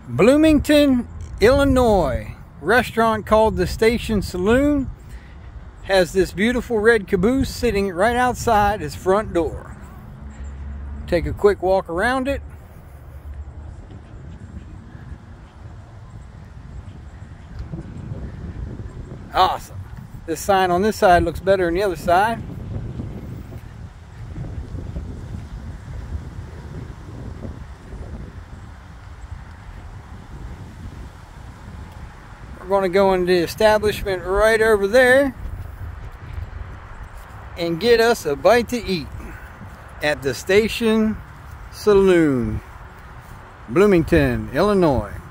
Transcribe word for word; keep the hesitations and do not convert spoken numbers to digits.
Bloomington, Illinois, restaurant called the Station Saloon has this beautiful red caboose sitting right outside his front door. Take a quick walk around it. Awesome. This sign on this side looks better than the other side. We're going to go into the establishment right over there and get us a bite to eat at the Station Saloon, Bloomington, Illinois.